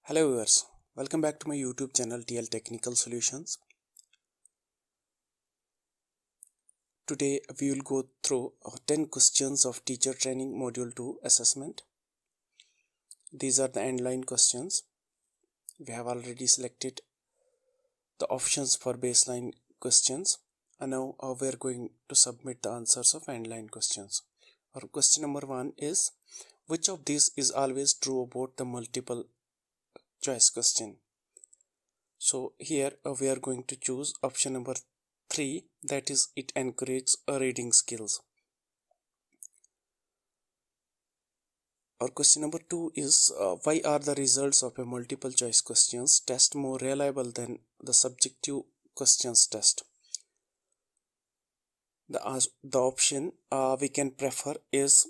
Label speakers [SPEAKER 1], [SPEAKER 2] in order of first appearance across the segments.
[SPEAKER 1] Hello viewers, welcome back to my YouTube channel TL Technical Solutions. Today we will go through 10 questions of Teacher Training Module 2 assessment. These are the endline questions. We have already selected the options for baseline questions and now we are going to submit the answers of endline questions. Our question number 1 is, which of these is always true about the multiple choice question? So here we are going to choose option number 3, that is, it encourages reading skills. Our question number 2 is, why are the results of a multiple choice questions test more reliable than the subjective questions test? The option we can prefer is,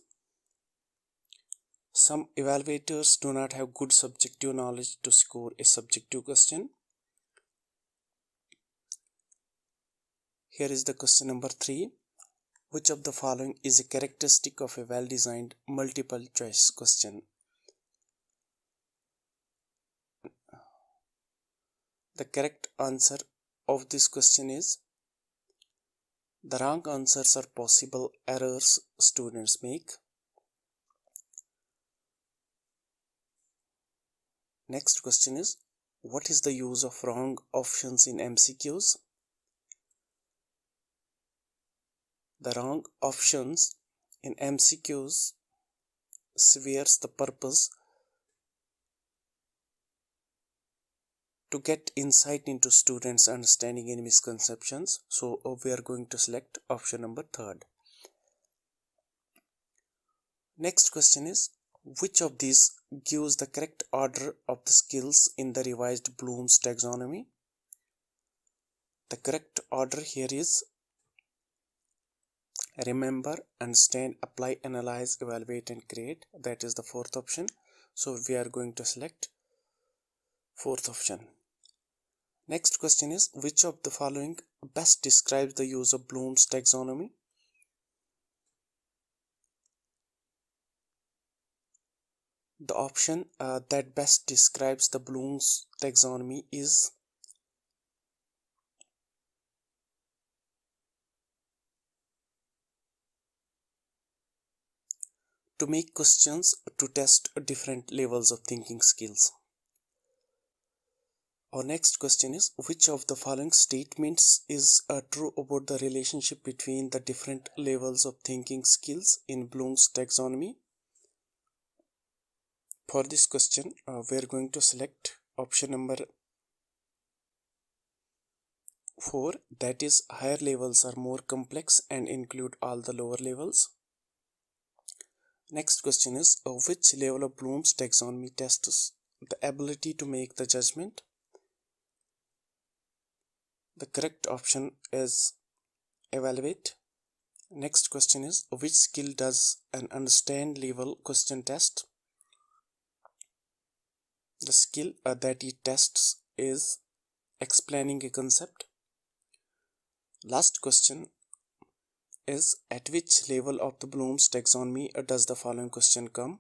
[SPEAKER 1] some evaluators do not have good subjective knowledge to score a subjective question. Here is the question number 3. Which of the following is a characteristic of a well-designed multiple choice question? The correct answer of this question is, the wrong answers are possible errors students make. Next question is, what is the use of wrong options in MCQs? The wrong options in MCQs serves the purpose to get insight into students' understanding and misconceptions. So we are going to select option number 3. Next question is, which of these gives the correct order of the skills in the revised Bloom's taxonomy? The correct order here is remember, understand, apply, analyze, evaluate and create. That is the 4th option. So we are going to select 4th option. Next question is, which of the following best describes the use of Bloom's taxonomy? The option that best describes the Bloom's taxonomy is to make questions to test different levels of thinking skills. Our next question is, which of the following statements is true about the relationship between the different levels of thinking skills in Bloom's taxonomy? For this question, we are going to select option number 4, that is, higher levels are more complex and include all the lower levels. Next question is, which level of Bloom's taxonomy tests the ability to make the judgment? The correct option is evaluate. Next question is, which skill does an understand level question test? The skill that it tests is explaining a concept. Last question is, at which level of the Bloom's taxonomy does the following question come?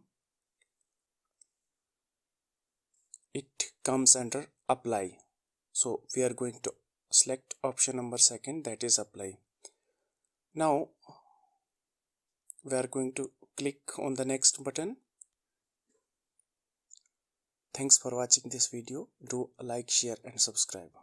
[SPEAKER 1] It comes under apply. So we are going to select option number 2, that is apply. Now we are going to click on the next button. Thanks for watching this video. Do like, share and subscribe.